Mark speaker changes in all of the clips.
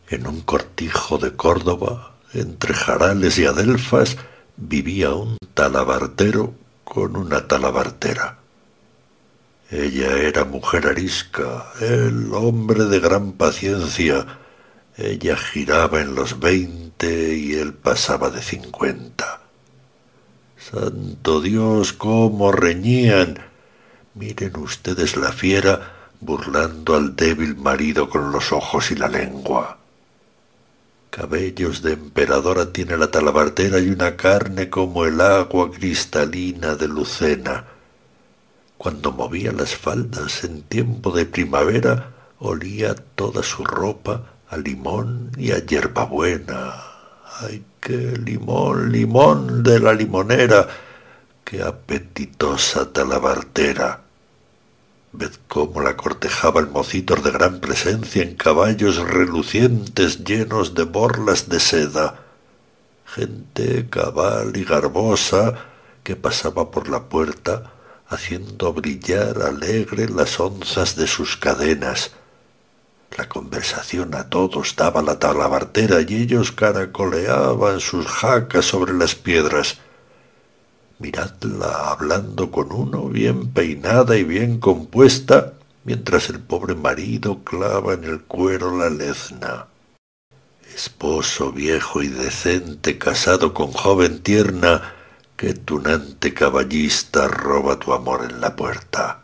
Speaker 1: En un cortijo de Córdoba, entre jarales y adelfas, vivía un talabartero con una talabartera. Ella era mujer arisca, él hombre de gran paciencia. Ella giraba en los 20 y él pasaba de 50. Santo Dios, cómo reñían. Miren ustedes la fiera burlando al débil marido con los ojos y la lengua. Cabellos de emperadora tiene la talabartera y una carne como el agua cristalina de Lucena. Cuando movía las faldas en tiempo de primavera, olía toda su ropa a limón y a hierbabuena. ¡Ay, qué limón, limón de la limonera! ¡Qué apetitosa talabartera! Ved cómo la cortejaba el mocitor de gran presencia en caballos relucientes llenos de borlas de seda. Gente cabal y garbosa que pasaba por la puerta haciendo brillar alegre las onzas de sus cadenas. La conversación a todos daba la talabartera y ellos caracoleaban sus jacas sobre las piedras. Miradla hablando con uno, bien peinada y bien compuesta, mientras el pobre marido clava en el cuero la lezna. Esposo viejo y decente, casado con joven tierna, qué tunante caballista roba tu amor en la puerta.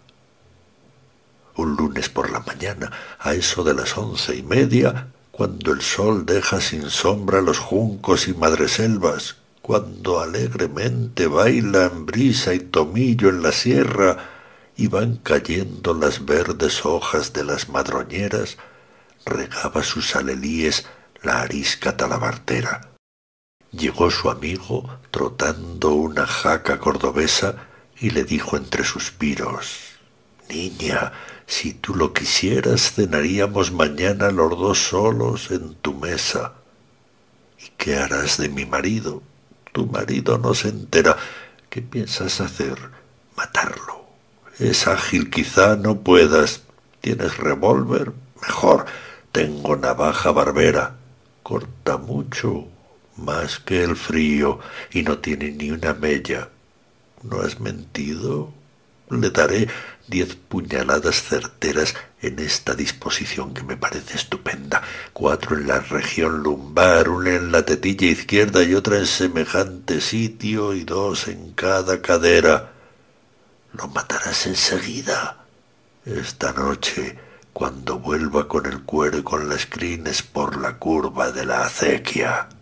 Speaker 1: Un lunes por la mañana, a eso de las 11:30, cuando el sol deja sin sombra los juncos y madreselvas, cuando alegremente bailan brisa y tomillo en la sierra y van cayendo las verdes hojas de las madroñeras, regaba sus alelíes la arisca talabartera. Llegó su amigo trotando una jaca cordobesa y le dijo entre suspiros: «Niña, si tú lo quisieras, cenaríamos mañana los dos solos en tu mesa». «¿Y qué harás de mi marido? Tu marido no se entera. ¿Qué piensas hacer? Matarlo. Es ágil, quizá no puedas. ¿Tienes revólver? Mejor. Tengo navaja barbera. Corta mucho, más que el frío, y no tiene ni una mella. ¿No has mentido? Le daré 10 puñaladas certeras en esta disposición que me parece estupenda, 4 en la región lumbar, una en la tetilla izquierda y otra en semejante sitio, y 2 en cada cadera. Lo matarás enseguida. Esta noche, cuando vuelva con el cuero y con las crines por la curva de la acequia».